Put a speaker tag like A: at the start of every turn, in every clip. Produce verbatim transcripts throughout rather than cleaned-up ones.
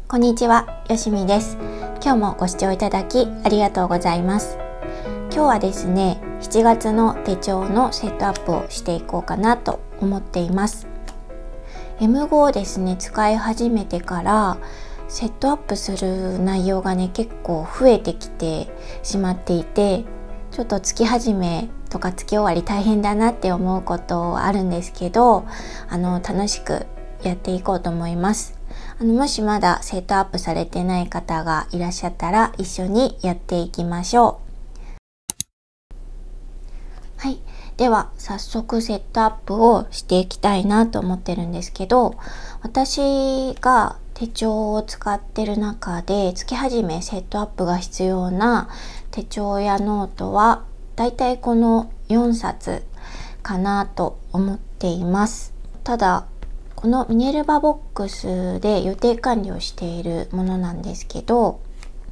A: こんにちは、よしみです。今日もご視聴いただきありがとうございます。今日はですね、しちがつの手帳のセットアップをしていこうかなと思っています。エムご をですね、使い始めてからセットアップする内容がね、結構増えてきてしまっていて、ちょっと月始めとか月終わり大変だなって思うことあるんですけど、あの楽しくやっていこうと思います。あのもしまだセットアップされてない方がいらっしゃったら一緒にやっていきましょう。はい、では早速セットアップをしていきたいなと思ってるんですけど、私が手帳を使ってる中で月始めセットアップが必要な手帳やノートはだいたいこのよんさつかなと思っています。ただこのミネルヴァボックスで予定管理をしているものなんですけど、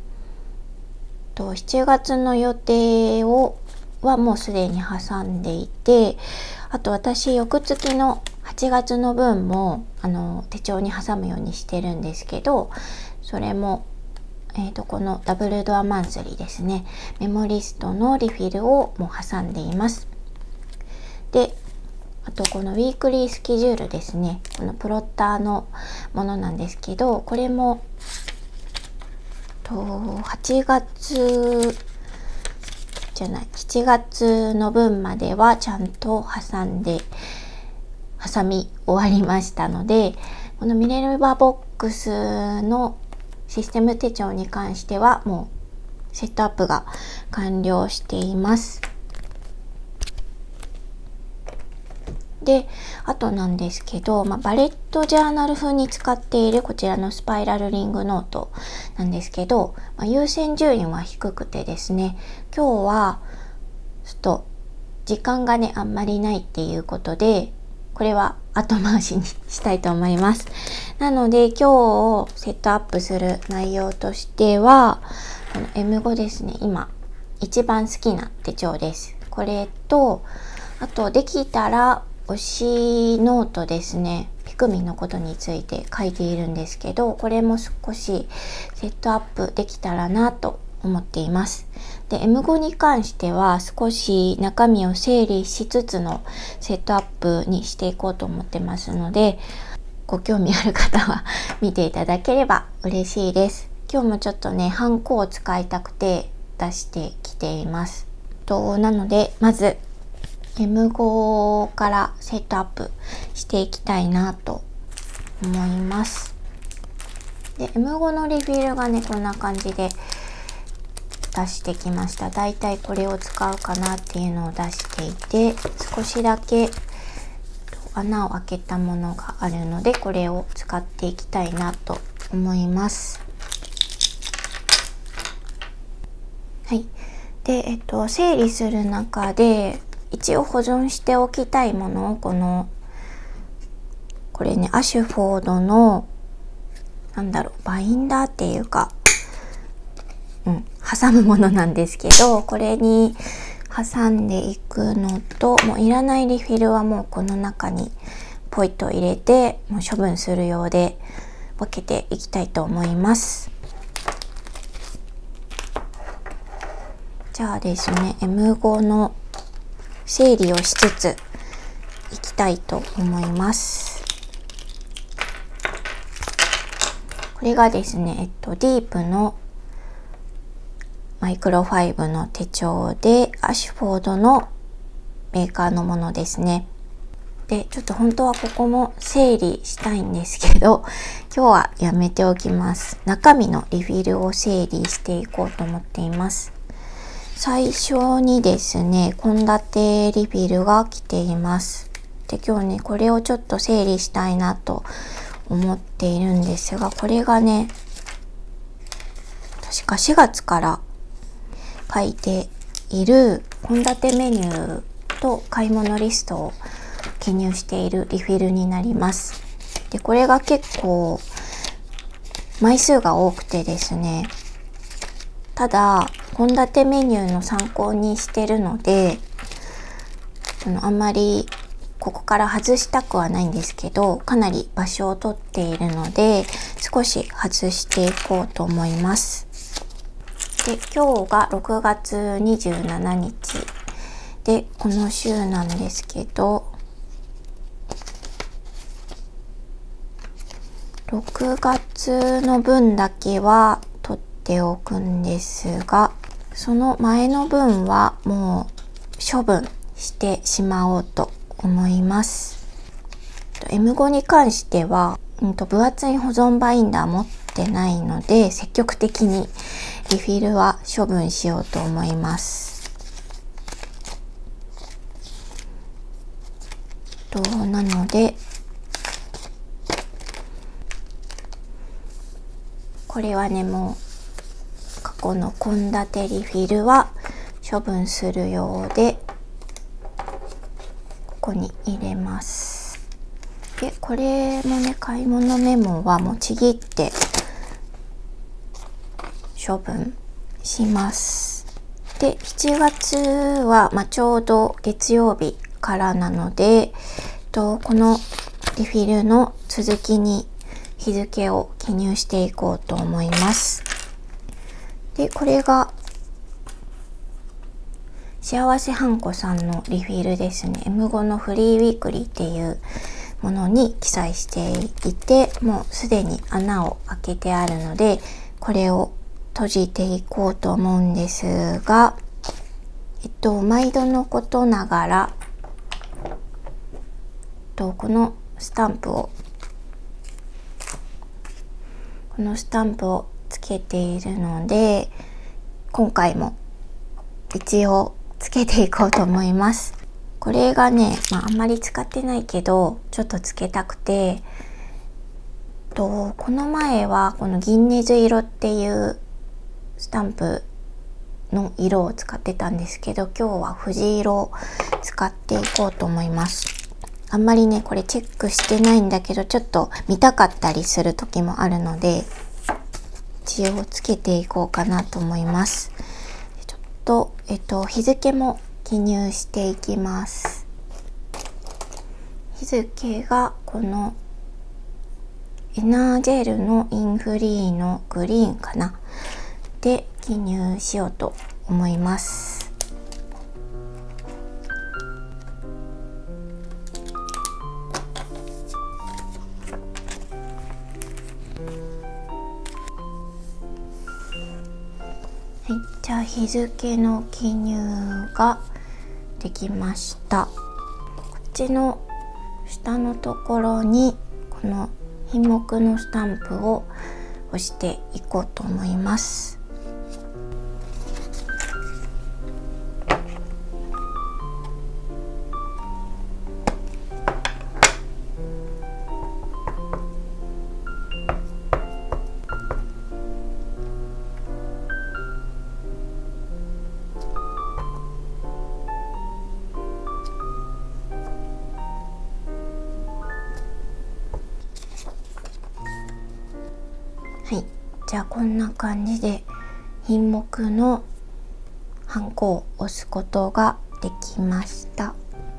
A: しちがつの予定をはもうすでに挟んでいて、あと私翌月のはちがつの分もあの手帳に挟むようにしてるんですけど、それも、えー、とこのダブルドアマンスリーですね、メモリストのリフィルをもう挟んでいます。であとこのウィークリースケジュールですね、このプロッターのものなんですけど、これもとはちがつじゃないしちがつの分まではちゃんと挟んで挟み終わりましたので、このミネルヴァボックスのシステム手帳に関してはもうセットアップが完了しています。で、あとなんですけど、まあ、バレットジャーナル風に使っているこちらのスパイラルリングノートなんですけど、まあ、優先順位は低くてですね、今日はちょっと時間がねあんまりないっていうことで、これは後回しにしたいと思います。なので今日セットアップする内容としては、この エムご ですね、今一番好きな手帳です。これと、あとできたら推しノートですね、ピクミンのことについて書いているんですけど、これも少しセットアップできたらなと思っています。で エムご に関しては少し中身を整理しつつのセットアップにしていこうと思ってますので、ご興味ある方は見ていただければ嬉しいです。今日もちょっとねハンコを使いたくて出してきています。となのでまずエムご からセットアップしていきたいなと思います。で エムご のリフィルがねこんな感じで出してきました。だいたいこれを使うかなっていうのを出していて、少しだけ穴を開けたものがあるのでこれを使っていきたいなと思います。はい。で、えっと、整理する中で一応保存しておきたいものを、このこれねアシュフォードのなんだろうバインダーっていうか、うん、挟むものなんですけど、これに挟んでいくのと、もういらないリフィルはもうこの中にポイッと入れてもう処分するようで分けていきたいと思います。じゃあですね、エムご の整理をしつついきたいと思います。これがですね、えっと、ディープのマイクロファイブの手帳で、アシュフォードのメーカーのものですね。で、ちょっと本当はここも整理したいんですけど、今日はやめておきます。中身のリフィルを整理していこうと思っています。最初にですね、献立リフィルが来ています。で、今日ね、これをちょっと整理したいなと思っているんですが、これがね、確かしがつから書いている献立メニューと買い物リストを記入しているリフィルになります。で、これが結構枚数が多くてですね、ただ献立メニューの参考にしてるので、あのあんまりここから外したくはないんですけど、かなり場所を取っているので少し外していこうと思います。で、今日がろくがつにじゅうしちにちで、この週なんですけど、ろくがつの分だけは取っておくんですが、その前の分はもう処分してしまおうと思います。エムご に関しては、うんと分厚い保存バインダー持ってないので、積極的にリフィルは処分しようと思います。となので、これはね、もう過去の献立リフィルは処分するようで、ここに入れます。で、これもね、買い物メモはもうちぎって処分します。で、しちがつは、まあ、ちょうど月曜日からなので、とこのリフィルの続きに日付を記入していこうと思います。で、これが幸せはんこさんのリフィルですね。エムご のフリーウィークリーっていうものに記載していて、もうすでに穴を開けてあるので、これを閉じていこうと思うんですが、えっと、毎度のことながら、えっと、このスタンプを、このスタンプをつけているので、今回も一応つけていこうと思います。これがね、まあ、あんまり使ってないけどちょっとつけたくて、とこの前はこの銀ネズ色っていうスタンプの色を使ってたんですけど、今日は藤色を使っていこうと思います。あんまりねこれチェックしてないんだけど、ちょっと見たかったりする時もあるので、一応つけていこうかなと思います。ちょっと、えっと、日付も記入していきます。日付がこのエナージェルのインフリーのグリーンかなで記入しようと思います。はい、じゃあ日付の記入ができました。こっちの下のところにこの品目のスタンプを押していこうと思います。はい、じゃあこんな感じで品目のハンコを押すことができました。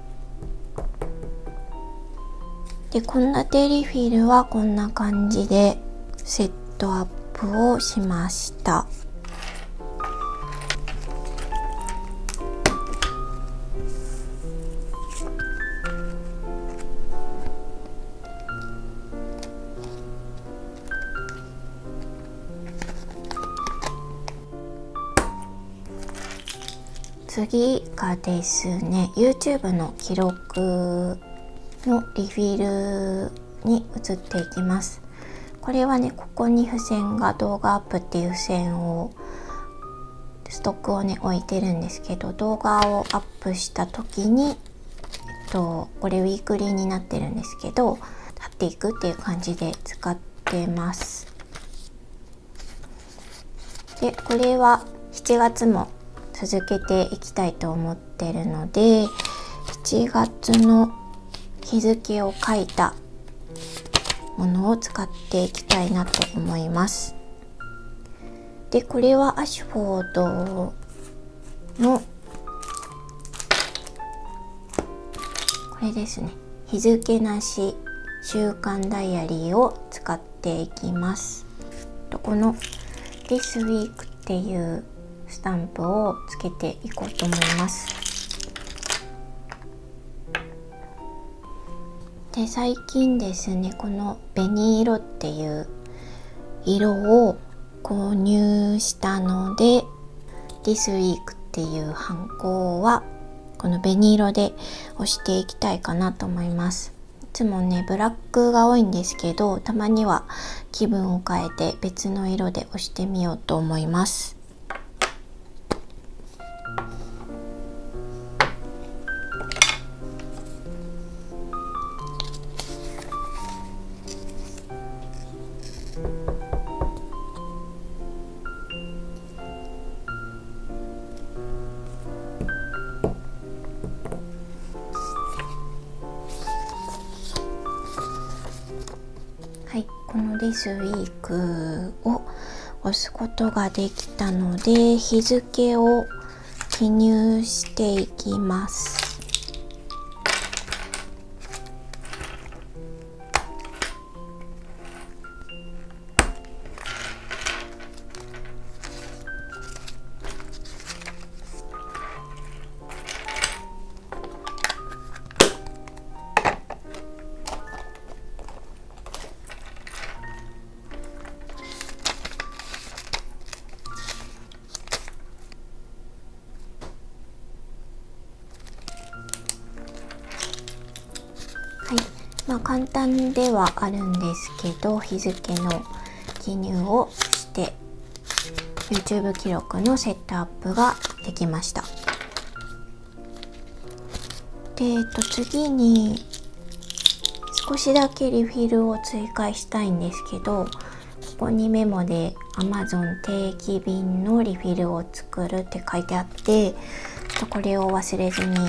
A: で、献立リフィルはこんな感じでセットアップをしました。次がですね、 YouTube の記録のリフィルに移っていきます。これはね、ここに付箋が動画アップっていう付箋をストックをね置いてるんですけど、動画をアップした時に、えっと、これウィークリーになってるんですけど、貼っていくっていう感じで使ってます。で、これはしちがつも続けていきたいと思ってるので、しちがつの日付を書いたものを使っていきたいなと思います。で、これはアシュフォードのこれですね、日付なし週刊ダイアリーを使っていきます。この This Week っていうスタンプをつけていこうと思います。で、最近ですね、この紅色っていう色を購入したので、 This Week っていうハンコはこの紅色で押していきたいかなと思います。いつもねブラックが多いんですけど、たまには気分を変えて別の色で押してみようと思います。はい、この This Week を押すことができたので、日付を記入していきます。はい、まあ簡単ではあるんですけど、日付の記入をして YouTube 記録のセットアップができました。で、えっと、次に少しだけリフィルを追加したいんですけど、ここにメモで Amazon 定期便のリフィルを作るって書いてあって、ちょっとこれを忘れずに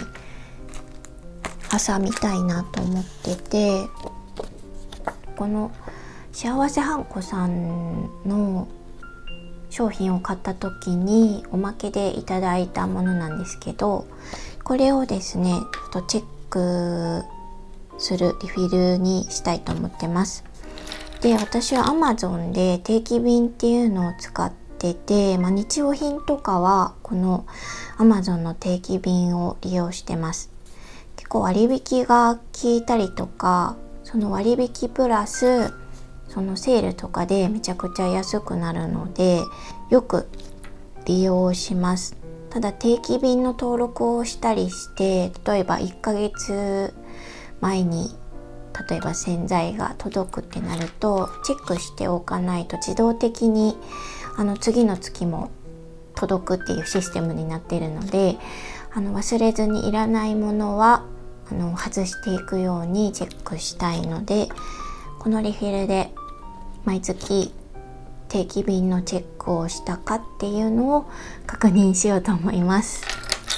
A: 挟みたいなと思ってて、この幸せハンコさんの商品を買った時におまけでいただいたものなんですけど、これをですねちょっとチェックするリフィルにしたいと思ってます。で、私は Amazon で定期便っていうのを使ってて、まあ、日用品とかはこの Amazon の定期便を利用してます。結構割引が効いたりとか、その割引プラスそのセールとかでめちゃくちゃ安くなるのでよく利用します。ただ定期便の登録をしたりして、例えばいっかげつまえに例えば洗剤が届くってなるとチェックしておかないと自動的にあの次の月も届くっていうシステムになっているので、あの忘れずにいらないものはあの外していくようにチェックしたいので、このリフィルで毎月定期便のチェックをしたかっていうのを確認しようと思います。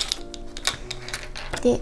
A: で、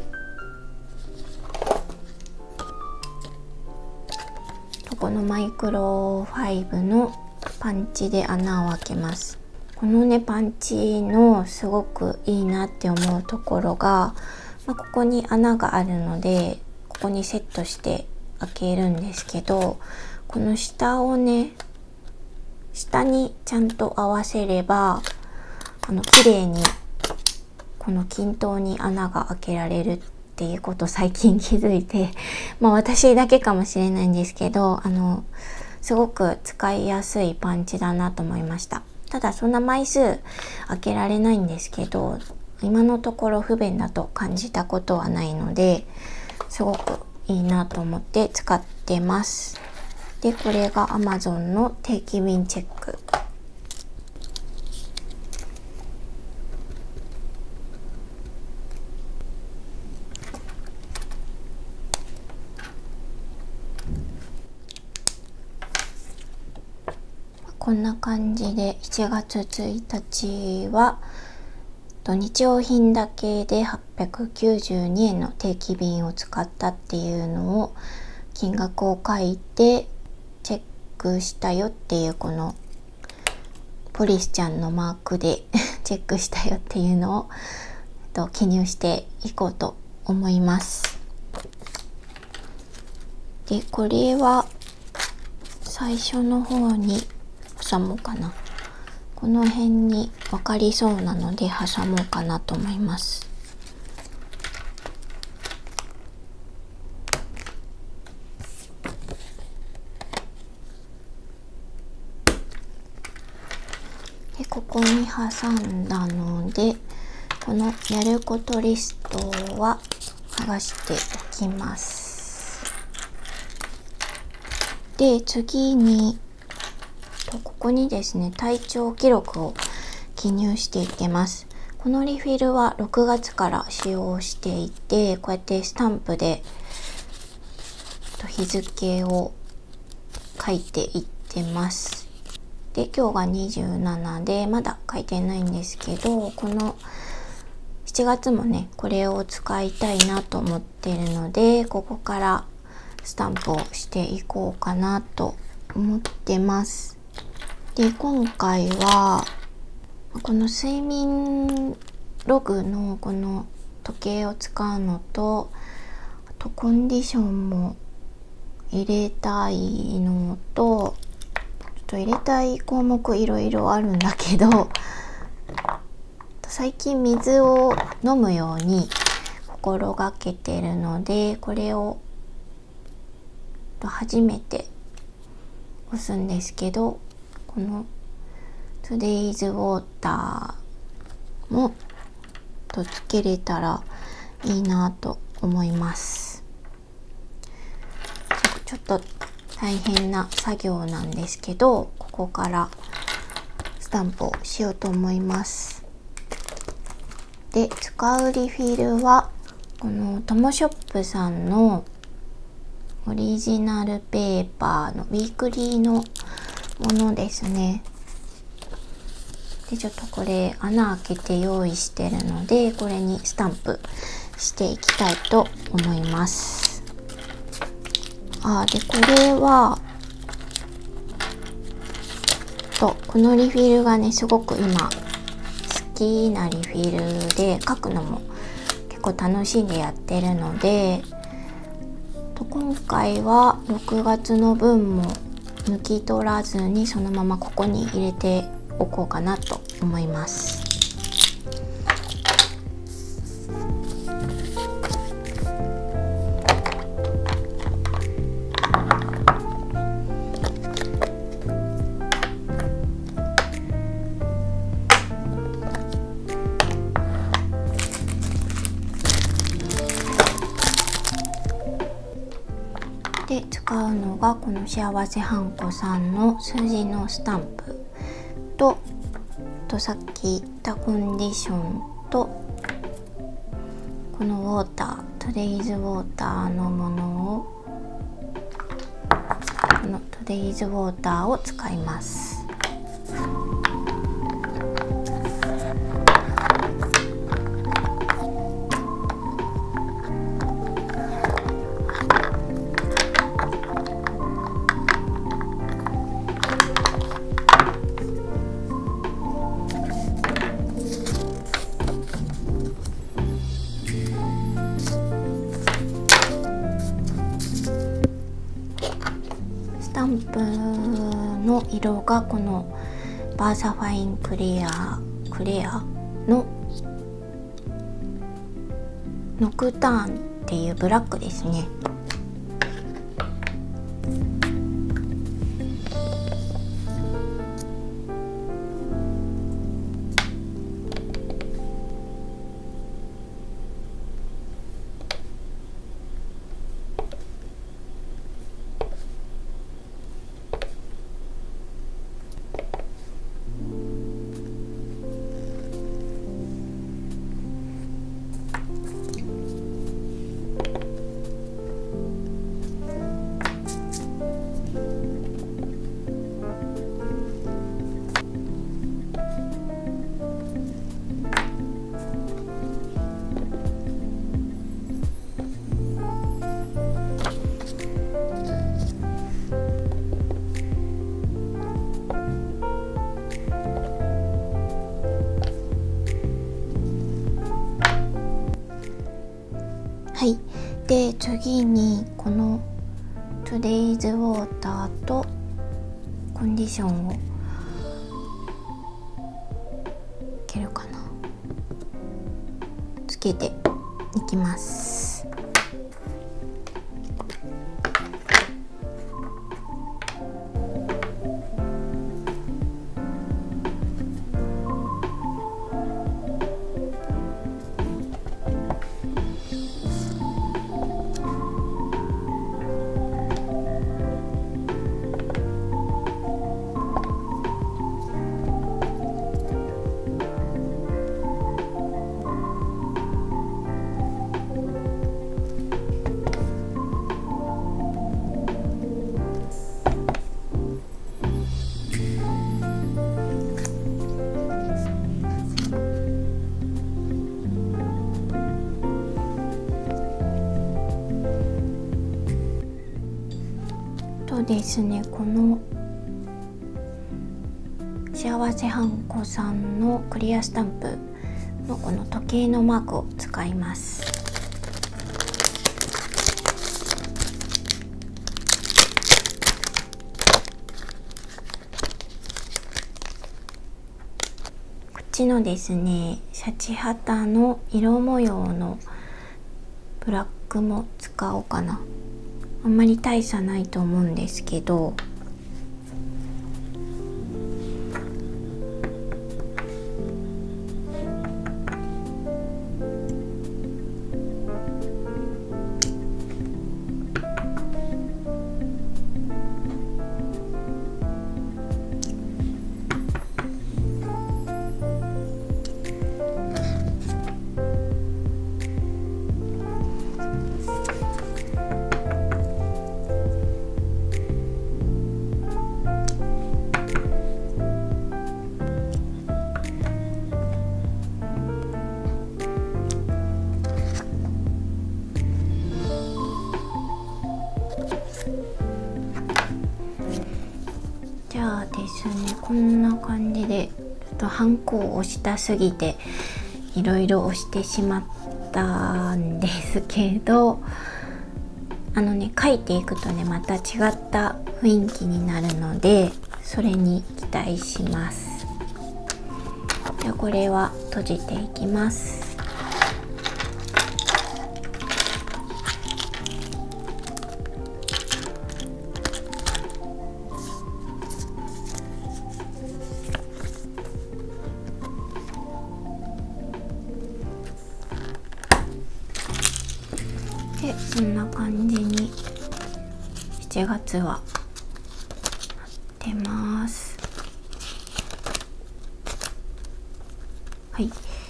A: このマイクロファイブのパンチで穴を開けます。このねパンチのすごくいいなって思うところが、まあ、ここに穴があるのでここにセットして開けるんですけど、この下をね下にちゃんと合わせればあの綺麗にこの均等に穴が開けられるっていうことを最近気づいて、まあ私だけかもしれないんですけど、あのすごく使いやすいパンチだなと思いました。ただそんな枚数開けられないんですけど、今のところ不便だと感じたことはないので、すごくいいなと思って使ってます。で、これが Amazon の定期便チェック。こんな感じでしちがつついたちは日用品だけではっぴゃくきゅうじゅうにえんの定期便を使ったっていうのを金額を書いてチェックしたよっていう、このポリスちゃんのマークでチェックしたよっていうのを記入していこうと思います。 でこれは最初の方に挟もうかな。この辺に分かりそうなので挟もうかなと思います。でここに挟んだので、このやることリストは剥がしておきます。で次にここにですね、体調記録を記入していきます。このリフィルはろくがつから使用していて、こうやってスタンプで日付を書いていってます。で今日がにじゅうななでまだ書いてないんですけど、このしちがつもねこれを使いたいなと思っているので、ここからスタンプをしていこうかなと思ってます。で今回はこの睡眠ログのこの時計を使うのと、あとコンディションも入れたいのと、ちょっと入れたい項目いろいろあるんだけど、最近水を飲むように心がけてるので、これを初めて押すんですけど、この Today's Water もとつけれたらいいなと思います。ちょっと大変な作業なんですけど、ここからスタンプをしようと思います。で使うリフィルはこのトモショップさんのオリジナルペーパーのウィークリーのものですね。でちょっとこれ穴開けて用意してるので、これにスタンプしていきたいと思います。あでこれはとこのリフィルがねすごく今好きなリフィルで、書くのも結構楽しんでやってるので、と今回はろくがつの分も抜き取らずにそのままここに入れておこうかなと思います。で使うのがこの幸せはんこさんの数字のスタンプと、とさっき言ったコンディションと、このウォーター、Today's Water のものを、この Today's Water を使います。スタンプの色がこのバーサファインクレアクレアのノクターンっていうブラックですね。はい、で次にこの Today's Water とコンディションをいけるかな、つけていきます。とですね、この幸せはんこさんのクリアスタンプのこの時計のマークを使います。こっちのですね、シャチハタの色模様のブラックも使おうかな。あんまり大差ないと思うんですけど、じゃあですね、こんな感じでちょっとハンコを押したすぎていろいろ押してしまったんですけど、あのね、書いていくとねまた違った雰囲気になるので、それに期待します。じゃあこれは閉じていきます。でこんな感じにしちがつはなってます。はい。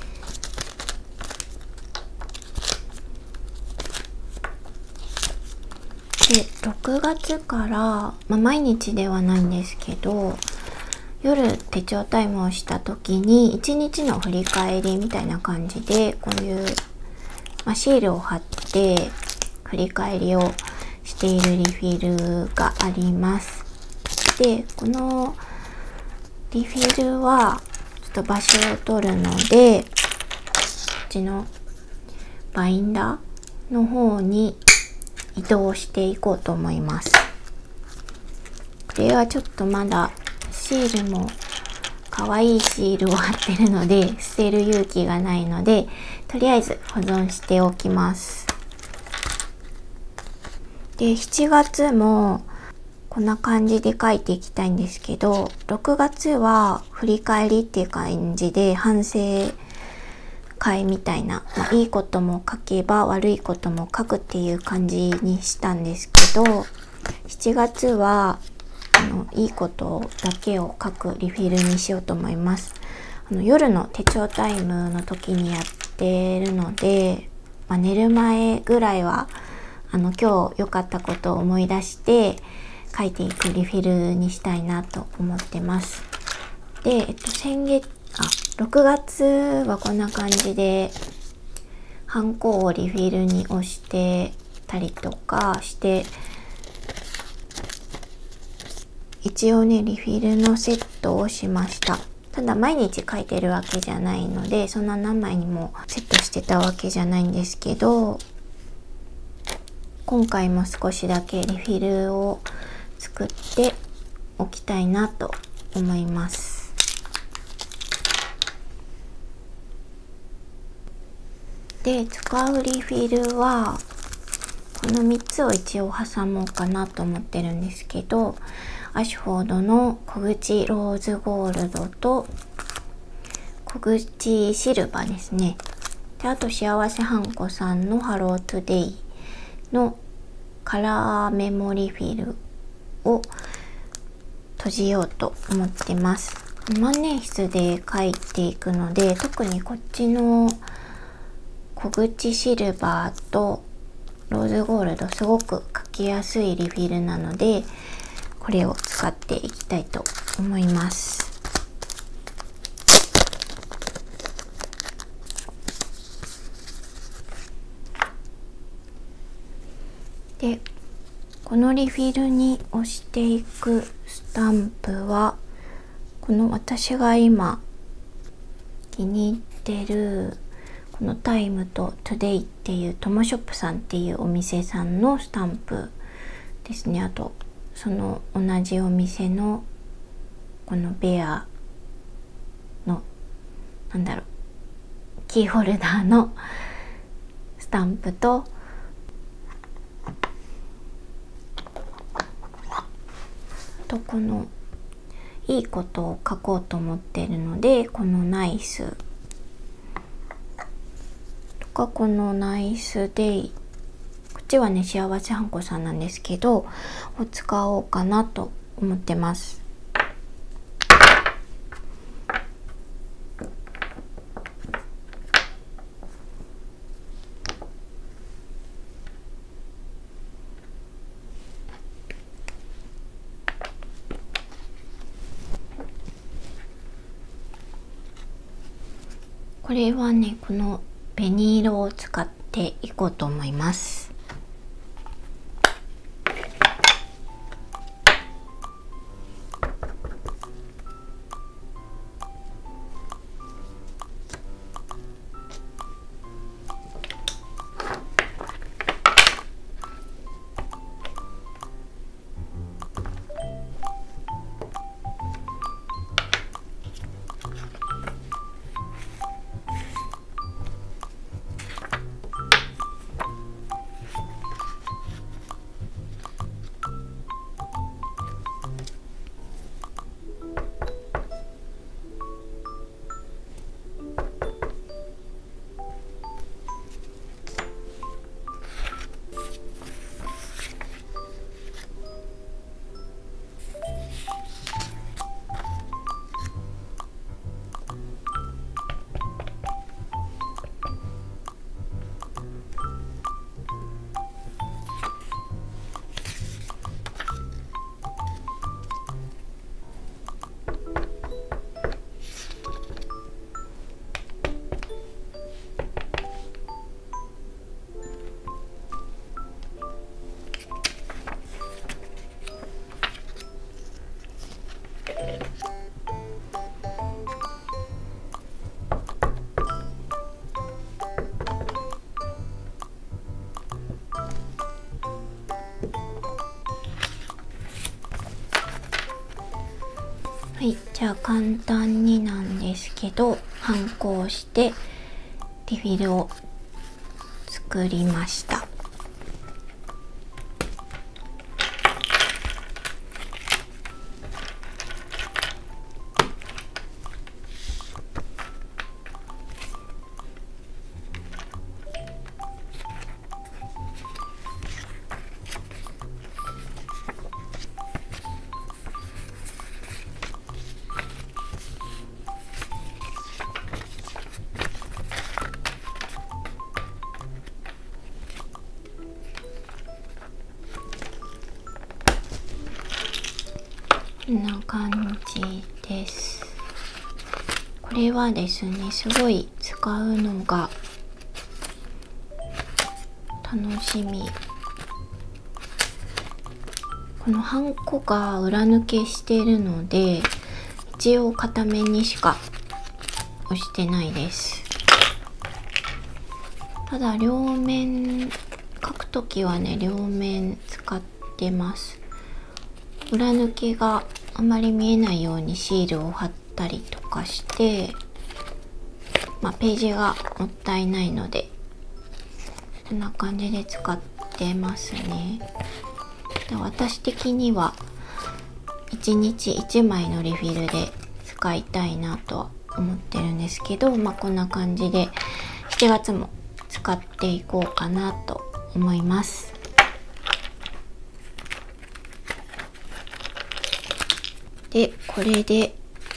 A: でろくがつから、まあ、毎日ではないんですけど、夜手帳タイムをした時にいちにちの振り返りみたいな感じでこういう、まあ、シールを貼って振り返りをしているリフィルがあります。でこのリフィルはちょっと場所を取るので、こっちのバインダーの方に移動していこうと思います。これはちょっとまだシールも可愛いシールを貼ってるので捨てる勇気がないので、とりあえず保存しておきます。でしちがつもこんな感じで書いていきたいんですけど、ろくがつは振り返りっていう感じで反省会みたいな、まあ、いいことも書けば悪いことも書くっていう感じにしたんですけど、しちがつはあのいいことだけを書くリフィルにしようと思います。あの夜の手帳タイムの時にやってるので、まあ、寝る前ぐらいはあの今日良かったことを思い出して書いていくリフィルにしたいなと思ってます。で、えっと、先月あろくがつはこんな感じでハンコをリフィルに押してたりとかして、一応ねリフィルのセットをしました。ただ毎日書いてるわけじゃないので、そんな何枚にもセットしてたわけじゃないんですけど、 今回も少しだけリフィルを作っておきたいなと思います。で、使うリフィルはこのみっつを一応挟もうかなと思ってるんですけど、アシュフォードの小口ローズゴールドと小口シルバーですね。で、あと幸せはんこさんのハロートゥデイのカラーメモリフィルを閉じようと思ってます。万年筆で書いていくので、特にこっちの小口シルバーとローズゴールドすごく書きやすいリフィルなので、これを使っていきたいと思います。で、このリフィルに押していくスタンプは、この私が今気に入ってるこのタイムとトゥデイっていうトモショップさんっていうお店さんのスタンプですね。あとその同じお店のこのベアのなんだろうキーホルダーのスタンプと、とこのいいことを書こうと思ってるので、このナイスとかこのナイスデイ、こっちはね幸せはんこさんなんですけどを使おうかなと思ってます。これはね、この紅色を使っていこうと思います。はい、じゃあ簡単になんですけど、ハンコをしてリフィルを作りました。こんな感じです。これはですね、すごい使うのが楽しみ。このハンコが裏抜けしているので、一応片面にしか押してないです。ただ両面書くときはね両面使ってます。裏抜きがあまり見えないようにシールを貼ったりとかして、まあ、ページがもったいないのでこんな感じで使ってますね。で私的にはいちにちいちまいのリフィルで使いたいなとは思ってるんですけど、まあ、こんな感じでしちがつも使っていこうかなと思います。でこれで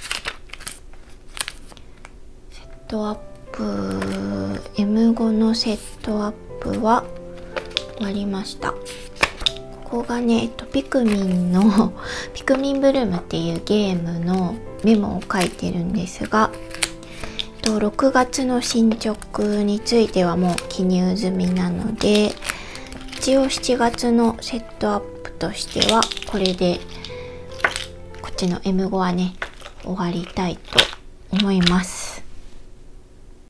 A: セットアップ エムご のセットアップは終わりました。ここがね、えっと、ピクミンのピクミンブルームっていうゲームのメモを書いてるんですが、えっと、ろくがつの進捗についてはもう記入済みなので、一応しちがつのセットアップとしてはこれでこっちの エムご はね終わりたいと思います。